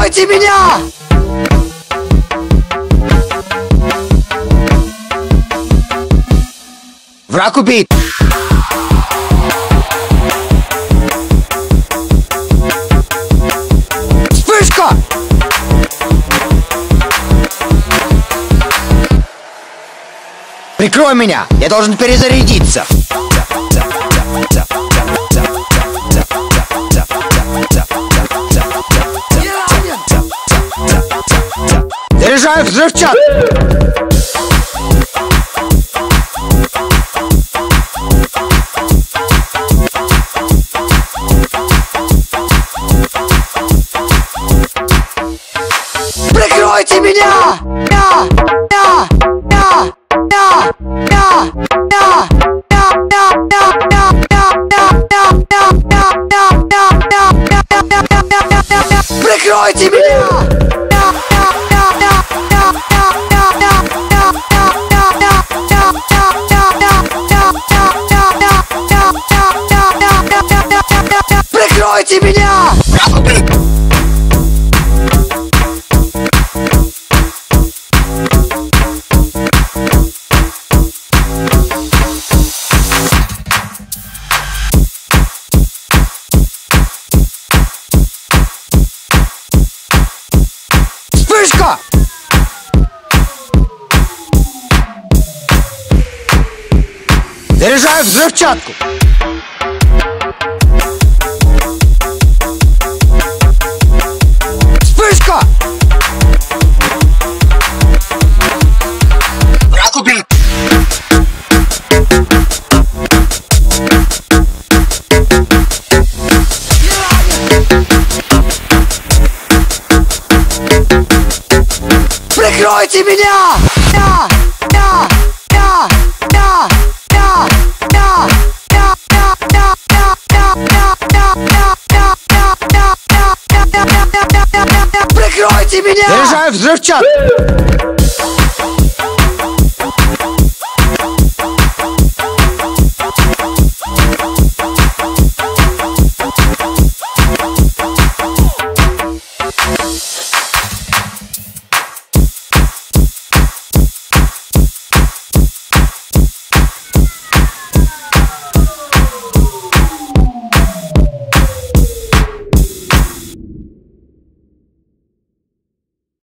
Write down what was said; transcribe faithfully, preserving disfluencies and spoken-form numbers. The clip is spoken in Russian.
Прикройте меня! Враг убит! Вспышка! Прикрой меня! Я должен перезарядиться! Заряжаю взрывчатку! Прикройте меня! Я! Я! Я! Я! Я! Я! Прикройте меня! Прикройте меня! Вспышка! Заряжаю взрывчатку! Вспышка! Враг убит! Прикройте меня! Я! Я! Я! Я! Я! Я! Прикройте меня! Заряжаю взрывчатку!